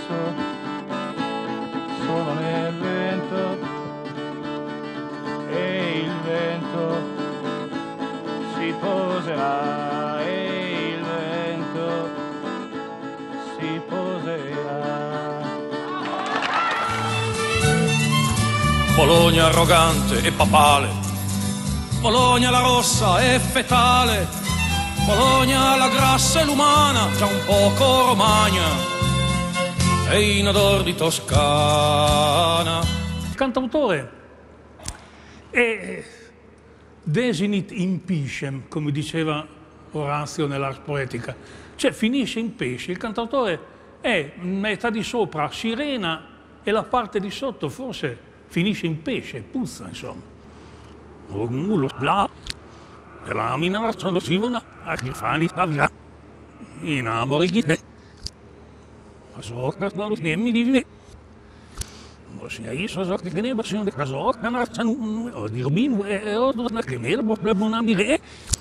sono nel vento e il vento si poserà e il vento si poserà. Bologna arrogante e papale, Bologna la rossa e fetale, Bologna la grassa e l'umana, già un poco romagna e in odor di Toscana. Il cantautore è desinit in piscem, come diceva Orazio nell'Ars Poetica, cioè finisce in pesce. Il cantautore è metà di sopra sirena e la parte di sotto forse finisce in pesce, puzza insomma. La mina sono sivona a chi fani stavia in amore di te. Ma so che non mi dici. Ma se io so che ne passione di caso, che non c'è un di Rubino e ho detto che me lo può buonare.